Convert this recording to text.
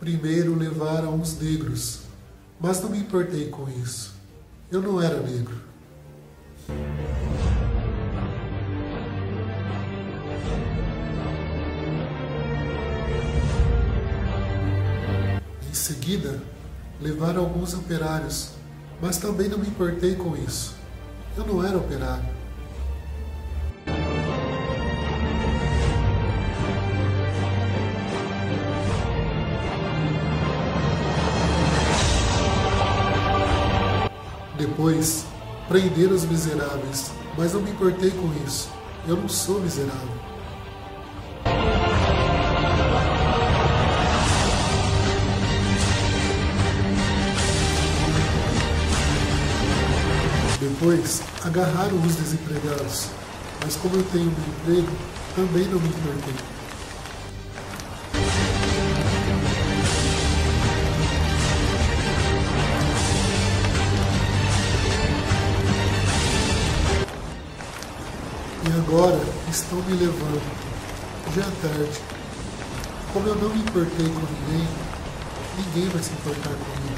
Primeiro levaram os negros, mas não me importei com isso. Eu não era negro. Em seguida, levaram alguns operários, mas também não me importei com isso. Eu não era operário. Depois, prenderam os miseráveis, mas não me importei com isso. Eu não sou miserável. Depois, agarraram os desempregados, mas como eu tenho um emprego, também não me importei. E agora estão me levando. Já é tarde. Como eu não me importei com ninguém, ninguém vai se importar comigo.